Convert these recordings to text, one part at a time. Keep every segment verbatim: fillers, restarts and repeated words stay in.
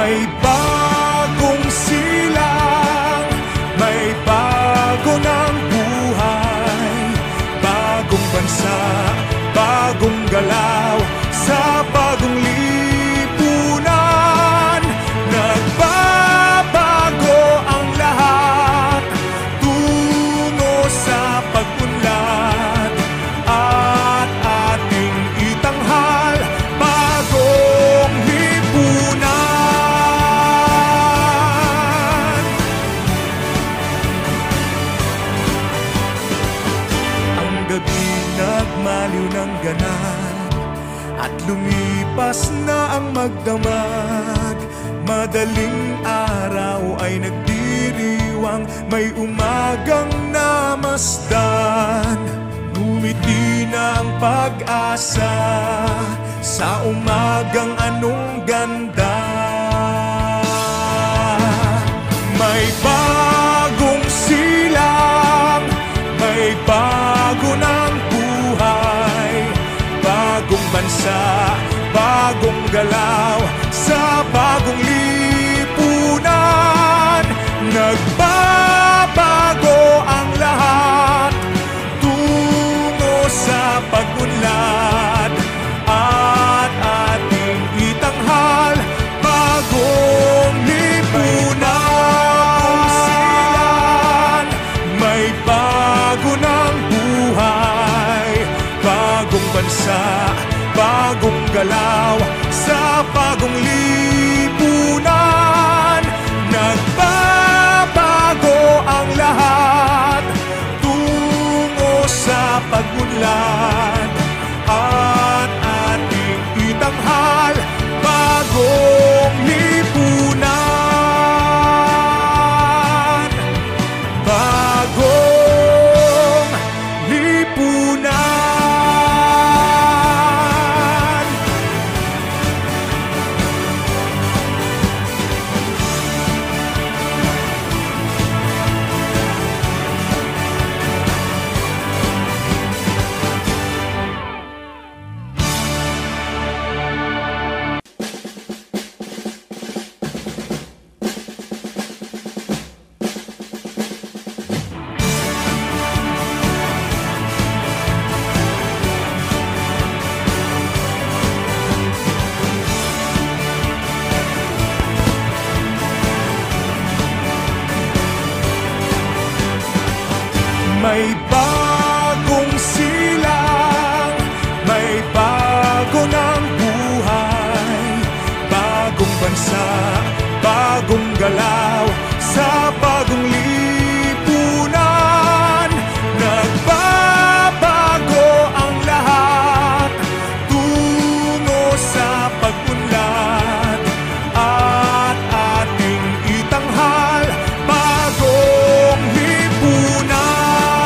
May bagong silang, may bago ng buhay, bagong bansa, bagong galaw, sa bagong lipunan. Nagbabago ang lahat, tungo sa pag-unlad, at ating itanghal bagong lipunan. Ang gabi nagmaliw ng ganap, at lumipas na ang magdamag. Madaling araw ay nagdiriwang, may umagang namasdan. Ngumiti na ang pag-asa sa umagang anong ganda. May bagong silang, may bago ng buhay, bagong bansa, bagong galaw, sa bagong lipunan. Nagbabago ang lahat, tungo sa pag-unlad, at ating itanghal bagong lipunan. May bago ng buhay, bagong bansa, bagong galaw, sa bagong lipunan. Nagbabago ang lahat, tungo sa pag-unlad, at ating itanghal bagong lipunan. Bagong lipunan. May bagong silang, may bago ng buhay, bagong bansa, bagong galaw, sa bagong lipunan. Nagbabago ang lahat, tungo sa pag-unlad, at ating itanghal bagong lipunan.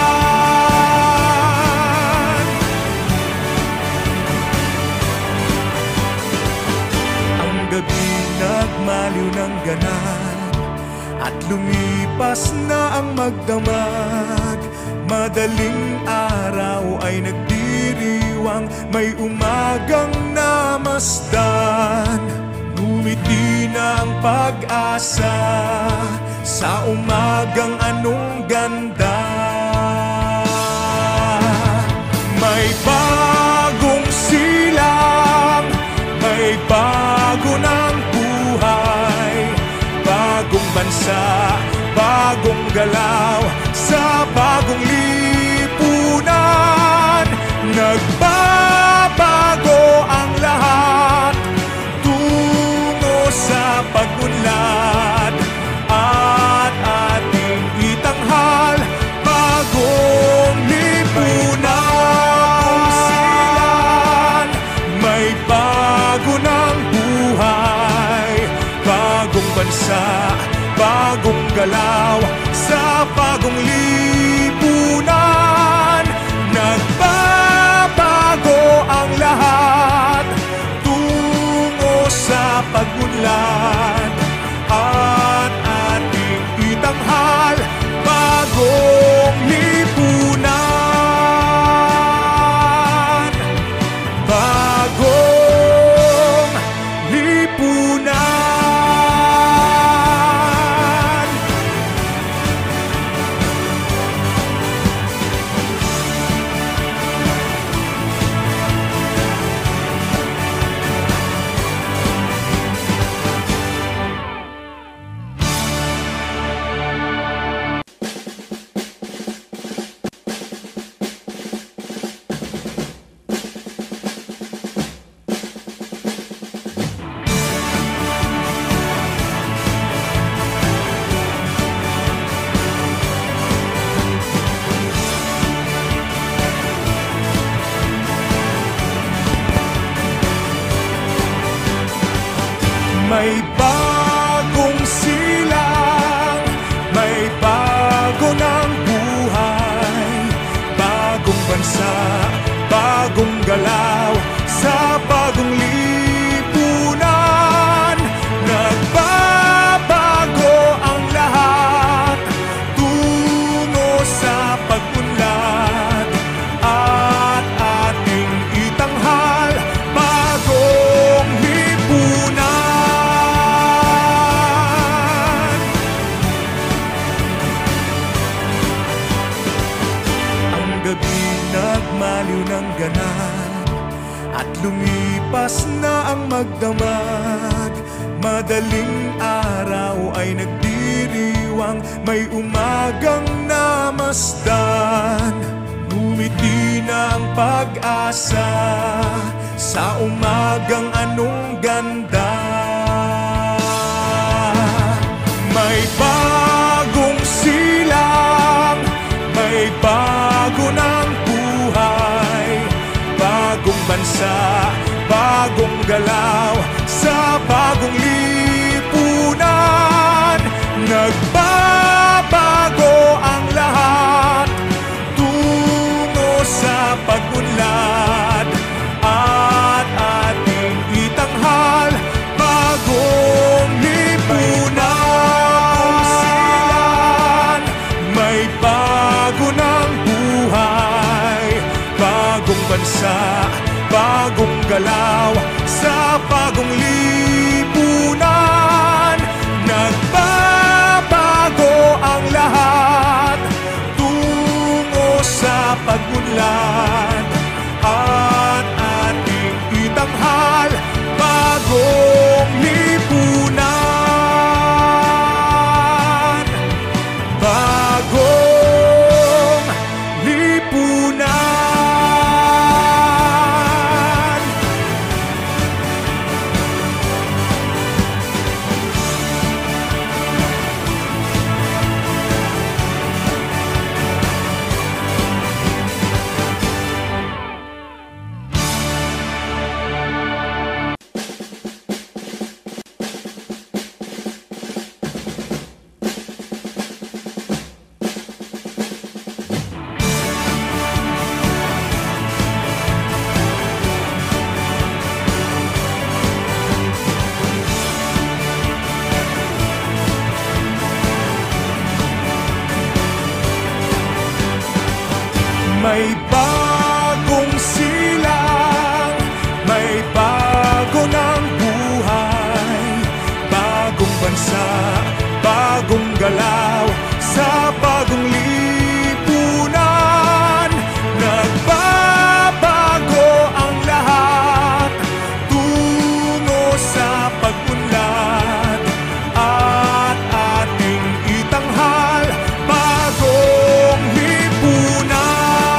Nagmaliw ng ganap, at lumipas na ang magdamag. Madaling araw ay nagdiriwang, may umagang namasdan. Ngumiti na ang pag-asa sa umagang anong ganda. May bagong silang, may bago ng buhay, bagong bansa, bagong galaw, sa bagong lipunan. Nagbabago ang lahat, tungo sa pag-unlad, at ating itanghal bagong lipunan. May bago ng buhay, bagong bansa, bagong galaw, sa bagong lipunan. Nagbabago ang lahat, tungo sa pag-unlad, at ating itanghal bagong lipunan. Bagong lipunan. gabi nagmaliw ng ganap at lumipas na ang magdamag. Madaling araw ay nagdiriwang, may umagang namasdan. Ngumiti na ang pag-asa sa umagang anong ganda. May bagong silang, may bago ng buhay, bagong bansa, bagong galaw, sa bagong lipunan. Nagbabago ang lahat tungo sa pag-unlad, at ating itanghal bagong lipunan. May bago ng buhay, bagong bansa, bagong galaw, sa bagong lipunan. Nagbabago ang lahat tungo sa pag-unlad, at ating itanghal bagong lipunan. Bagong lipunan. May bagong silang, may bago ng buhay, bagong bansa, bagong galaw, sa bagong lipunan. Nagbabago ang lahat tungo sa pag-unlad, at ating itanghal bagong lipunan.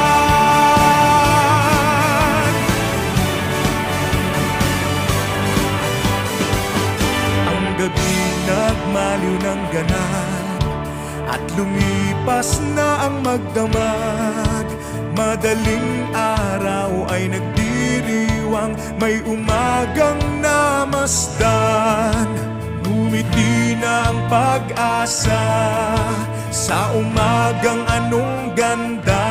Gabi nagmaliw ng ganap at lumipas na ang magdamag. Madaling araw ay nagdiriwang, may umagang namasdan. Ngumiti na ang pag-asa sa umagang anong ganda.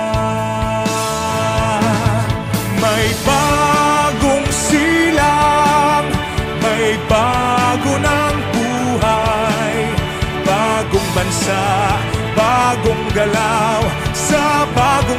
May bagong silang, may bago ng buhay, bagong bansa, bagong galaw, sa bagong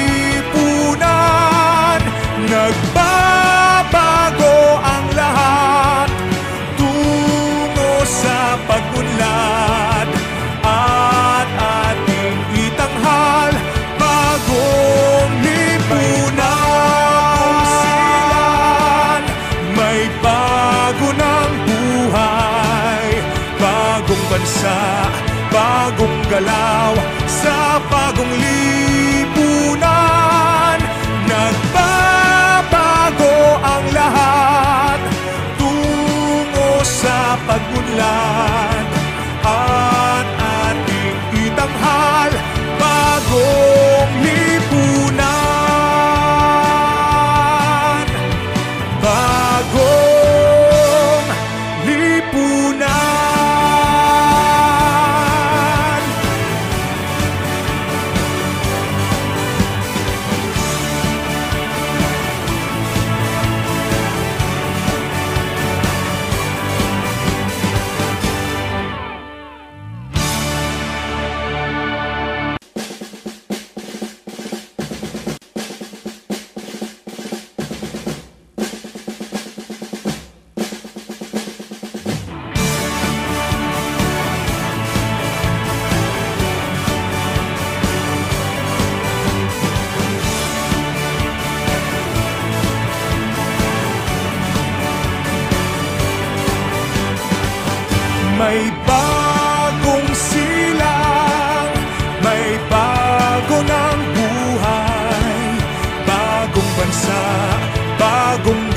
lipunan. Nagbabago ang lahat tungo sa pag-unlad, at ating itanghal bagong lipunan. May bago ng buhay, bagong bansa, bagong galaw, sa bagong lipunan. Nagbabago ang lahat tungo sa pag-unlad, at ating itanghal bagong lipunan. Bagong lipunan.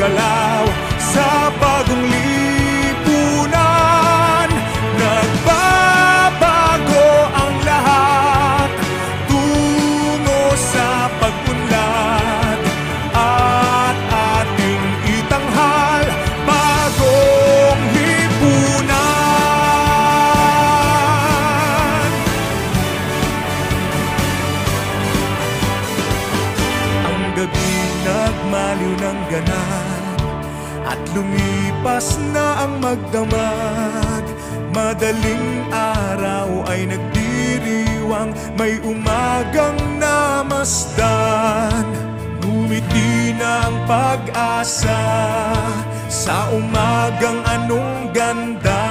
galaw sa bagong lipunan. Nagbabago ang lahat tungo sa pag-unlad at ating itanghal bagong lipunan. Ang gabi nagmaliw ng ganap at lumipas na ang magdamag. Madaling araw ay nagdiriwang, may umagang namasdan. Ngumiti na ang pag-asa sa umagang anong ganda.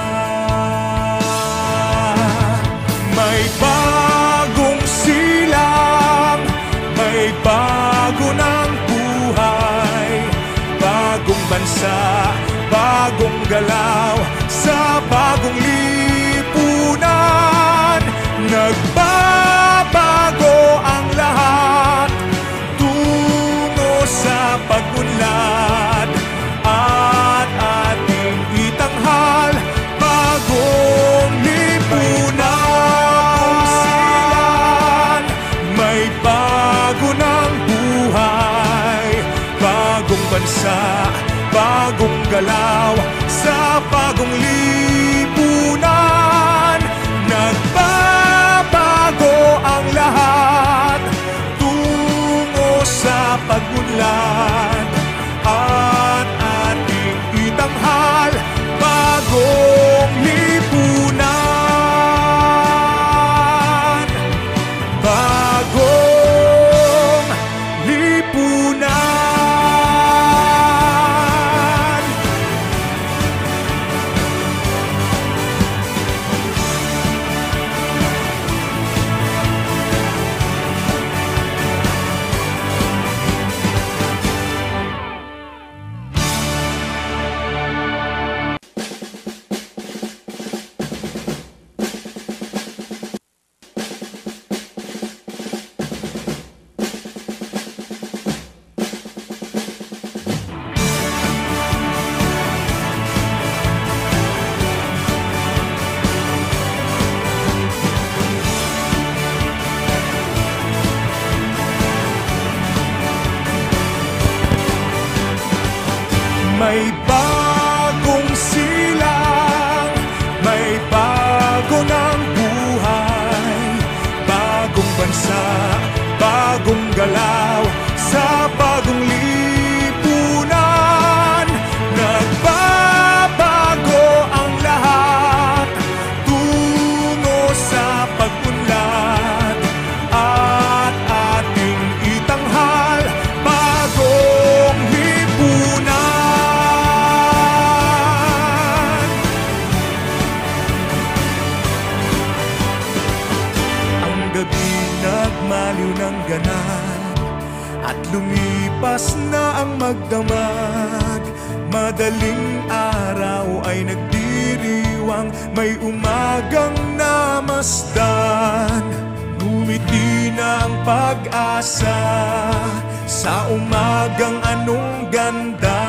May bagong silang, may bago ng buhay, bagong bansa, bagong galaw sa bagong lipunan. Nagbabago ang lahat tungo sa pag-unlad at ating itanghal bagong lipunan. May bago ng buhay, bagong bansa, bagong galaw sa bagong lipunan. Nagbabago ang lahat tungo sa pag-unlad at ating itanghal bagong lipunan. Bagong lipunan. May bagong silang, may bago ng buhay, bagong bansa, bagong galaw sa bagong lipunan. Nagbabago ang lahat tungo sa pag-unlad at ating itanghal bagong lipunan. Nagmaliw ng ganap at lumipas na ang magdamag. Madaling araw ay nagdiriwang, may umagang namasdan. Ngumiti na ang pag-asa sa umagang anong ganda.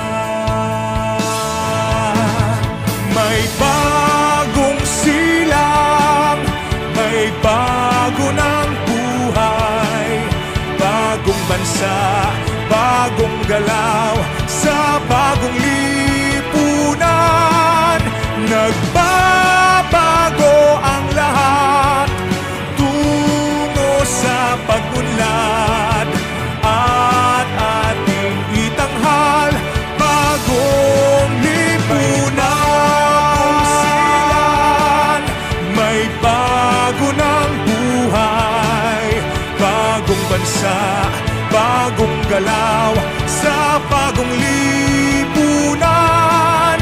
May bagong silang, may bago ng buhay, bagong bansa, bagong galaw sa bagong lipunan. Nagbabago ang lahat tungo sa pag-unlad at ating itanghal bagong lipunan. May bago ng buhay, bagong bansa, bagong galaw sa bagong lipunan.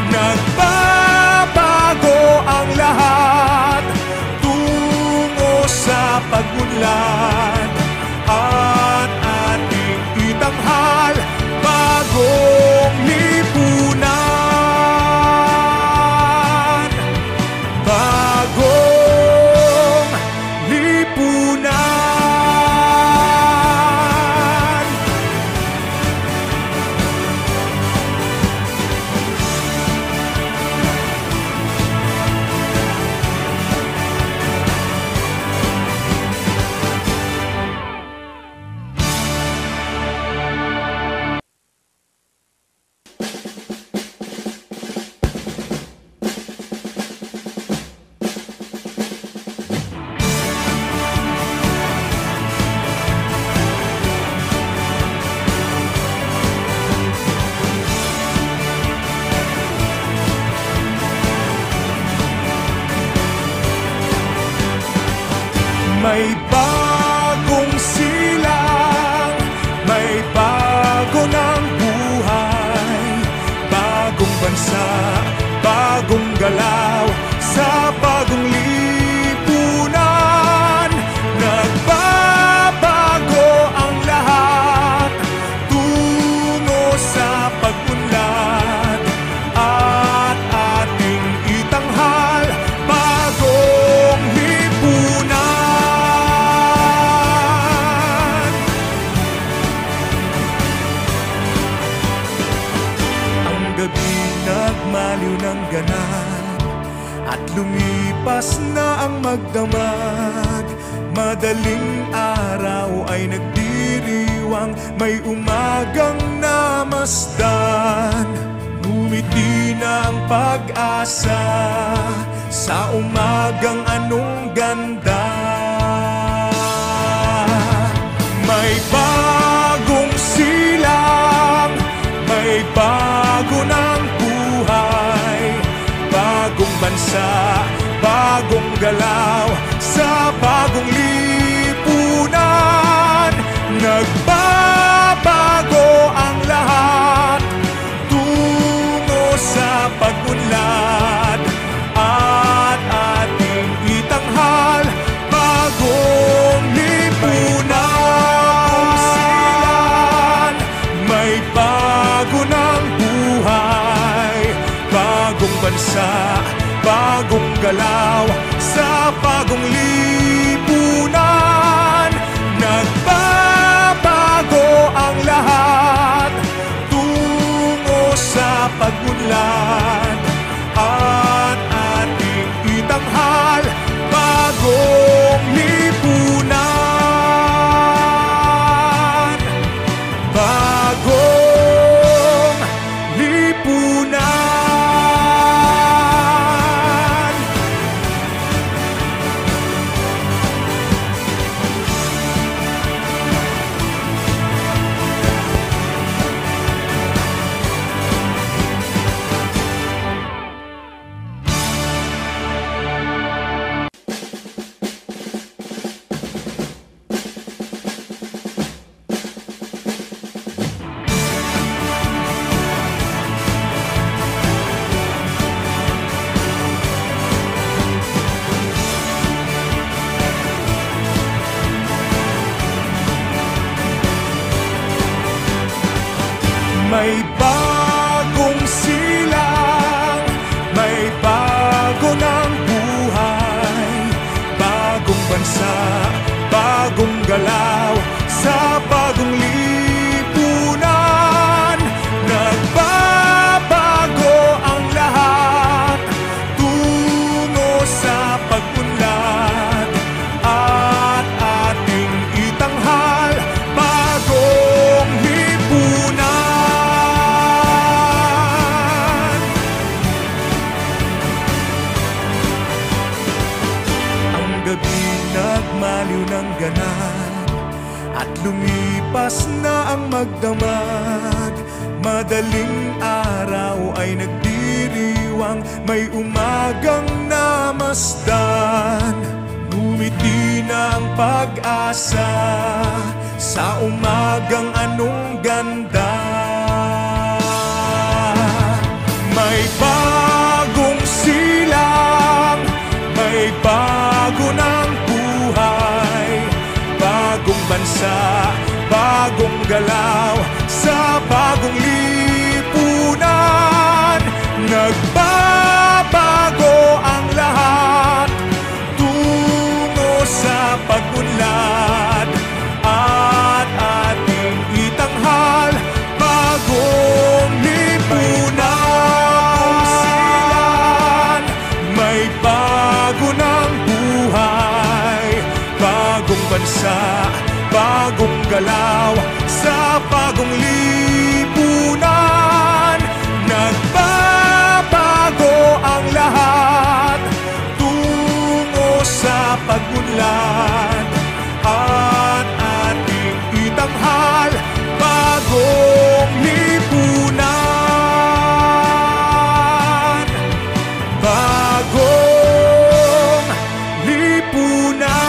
Nagbabago ang lahat tungo sa pag-unlad at ating itanghal bagong lipunan. Bagong lipunan. ganap at lumipas na ang magdamag. Madaling araw ay nagdiriwang, may umagang namasdan. Ngumiti na ang pag-asa sa umagang anong ganda. May bagong silang, may bago ng buhay, bagong bansa, bagong galaw, sa bagong lipunan. Nagbabago ang lahat tungo sa pag-unlad, at ating itanghal bagong lipunan. May bago ng buhay, bagong bansa, bagong galaw, sa bagong lipunan. Nagbabago ang lahat tungo sa pag-unlad, at ating itanghal bagong lipunan. Bagong lipunan. May bagong silang, may bago ng buhay, bagong bansa, bagong galaw, sa bagong lipunan. Nagbabago ang lahat tungo sa pag-unlad, at ating itanghal bagong lipunan. Nagmaliw ng ganap at lumipas na ang magdamag. Madaling araw ay nagdiriwang, may umagang namasdan. Ngumiti na ang pag-asa sa umagang anong ganda. May bagong silang, may bago ng buhay, bagong bansa, bagong galaw, sa bagong lipunan. Nagbabago ang lahat tungo sa pag-unlad, at ating itanghal bagong lipunan. May bago ng buhay, bagong bansa, bagong galaw, sa bagong lipunan. Nagbabago ang lahat tungo sa pag-unlad, at ating itanghal bagong lipunan. Bagong lipunan.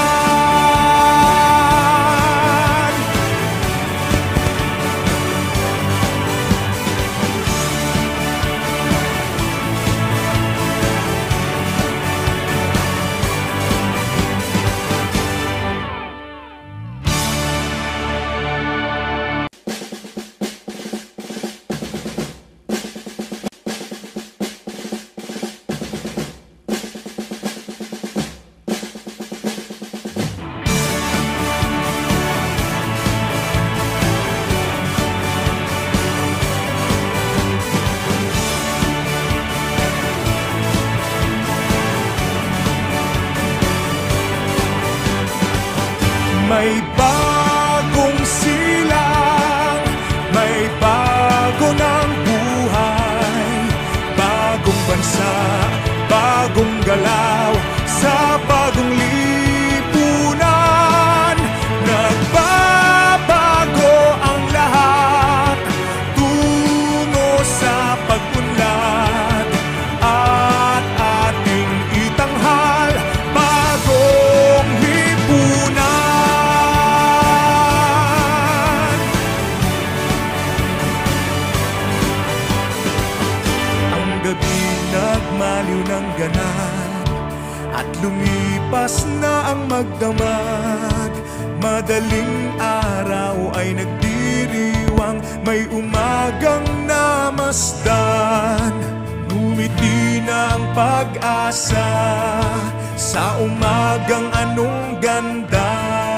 ganap at lumipas na ang magdamag. Madaling araw ay nagdiriwang, may umagang namasdan. Ngumiti na ang pag-asa sa umagang anong ganda.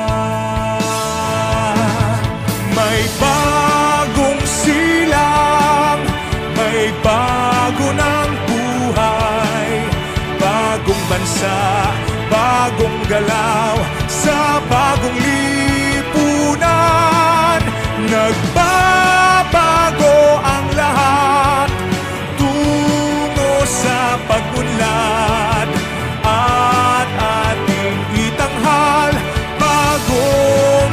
May bagong silang, may bago ng buhay, bagong bansa, bagong galaw, sa bagong lipunan. Nagbabago ang lahat tungo sa pag-unlad, at ating itanghal bagong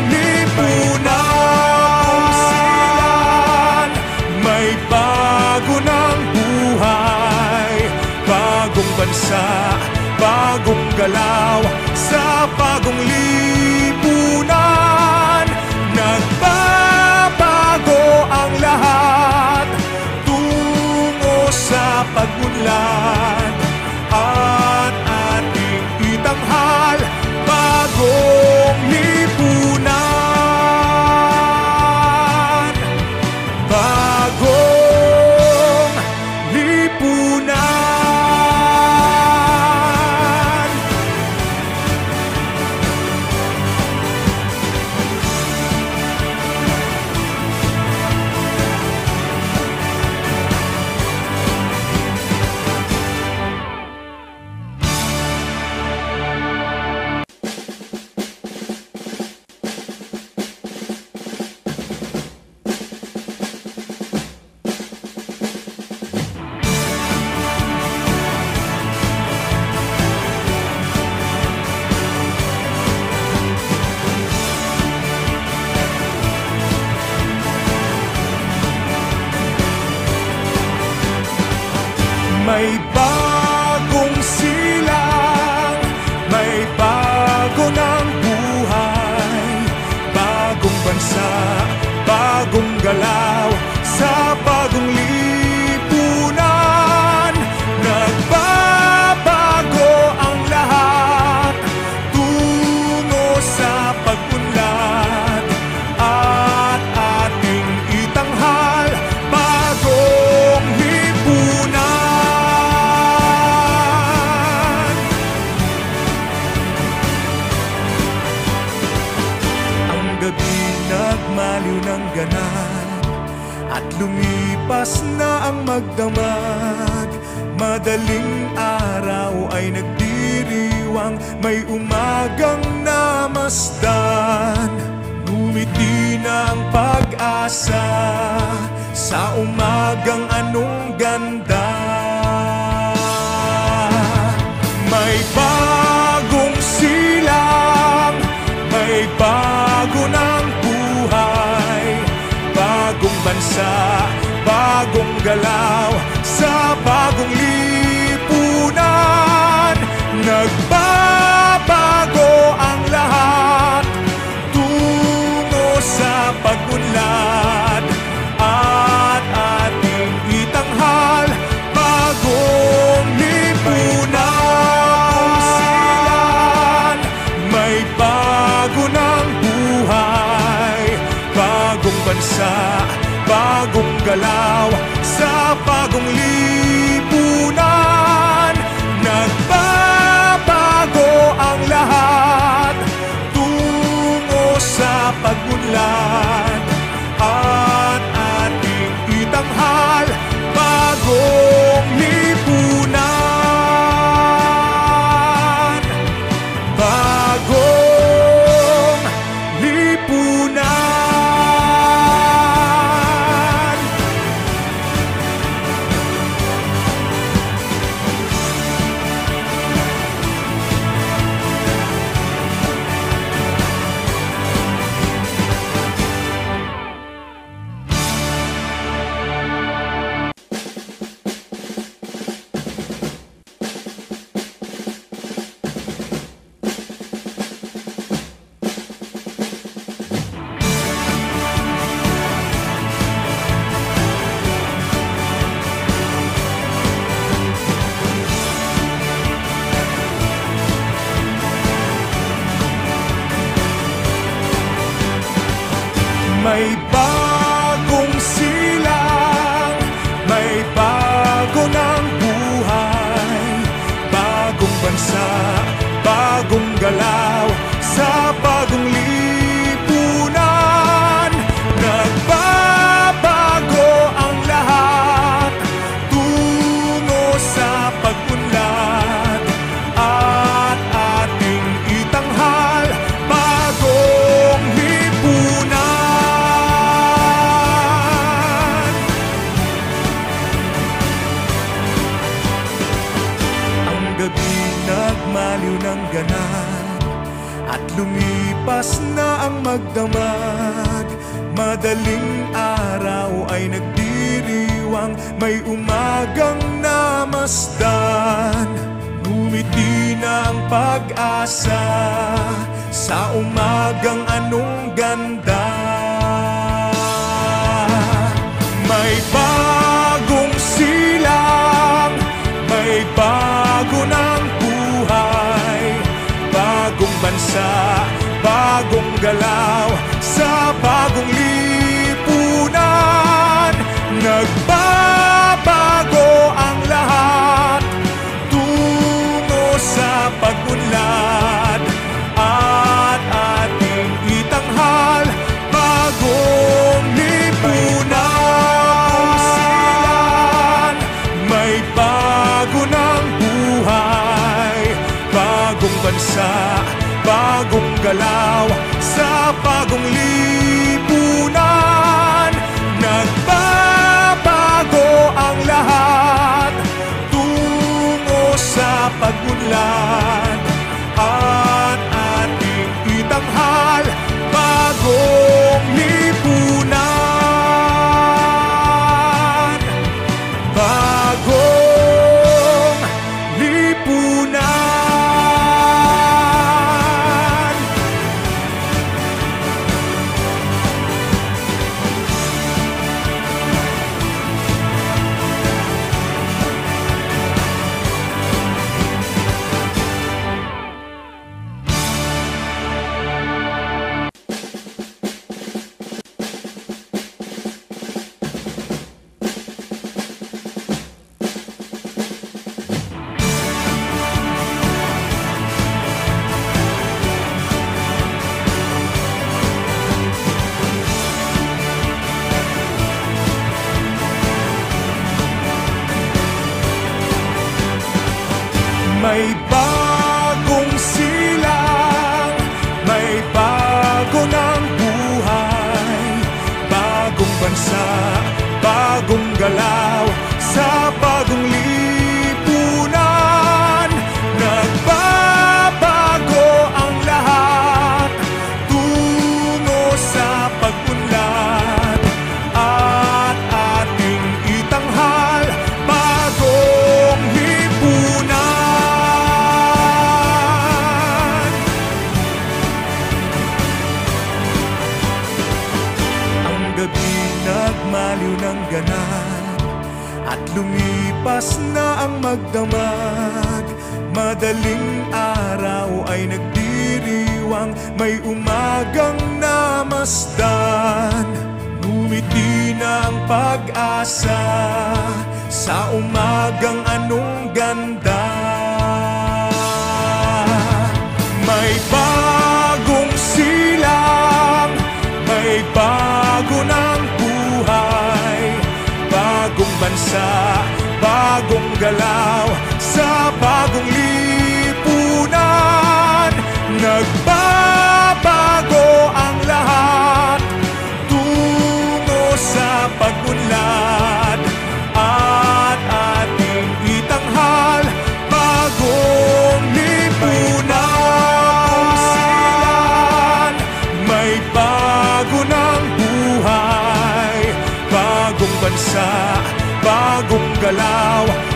lipunan. May bago ng buhay, bagong bansa, bagong galaw, sa bagong lipunan. Nagbabago ang lahat tungo sa pag-unlad, at ating itanghal bagong lipunan. Bagong lipunan. May bagong silang, may bago ng buhay, bagong bansa, bagong galaw, sa bagong lipunan. Nagbabago ang lahat tungo sa pag-unlad, at ating itanghal bagong lipunan. Nagmaliw ng ganap at lumipas na ang magdamag. Madaling araw ay nagdiriwang, may umagang namasdan. Ngumiti na ang pag-asa sa umagang anong ganda. May bagong silang, may bago ng buhay, bagong bansa, bagong galaw, sa bagong lipunan. Nagbabago ang lahat tungo sa pag-unlad, at ating itanghal bagong lipunan. May bago ng buhay, bagong bansa, bagong galaw, sa bagong lipunan. Nagbabago ang lahat tungo sa pag-unlad, at ating itanghal bagong lipunan. Bagong lipunan. May bagong silang, may bago ng buhay, bagong bansa, bagong galaw, sa bagong lipunan. Nagbabago ang lahat, tungo sa pag-unlad, at ating itanghal bagong lipunan. Ang gabi nagmaliw ng ganap, at lumipas na ang magdamag. Madaling araw ay nagdiriwang, may umagang namasdan. Ngumiti na ang pag-asa sa umagang anong ganda. May bagong silang, may bago ng buhay, bagong bansa, bagong galaw, sa bagong lipunan. Nagbabago ang lahat, tungo sa pag-unlad, at ating itanghal bagong lipunan. May bago ng buhay, bagong bansa, bagong galaw, sa bagong lipunan. Nagbabago ang lahat, tungo sa pag-unlad, at ating itanghal bagong lipunan. Bagong lipunan. May bagong silang, may bago ng buhay, bagong bansa, bagong galaw, sa bagong lipunan. Nagbabago ang lahat, tungo sa pag-unlad, at ating itanghal bagong lipunan. Nagmaliw ng ganap, at lumipas na ang magdamag. Madaling araw ay nagdiriwang, may umagang namasdan. Ngumiti na ang pag-asa sa umagang anong ganda. May bagong silang, may bago ng buhay, bagong bansa, bagong galaw, sa bagong lipunan. Nagbabago ang lahat, tungo sa pag-unlad, at ating itanghal bagong lipunan. May bago ng buhay, bagong bansa, bagong galaw,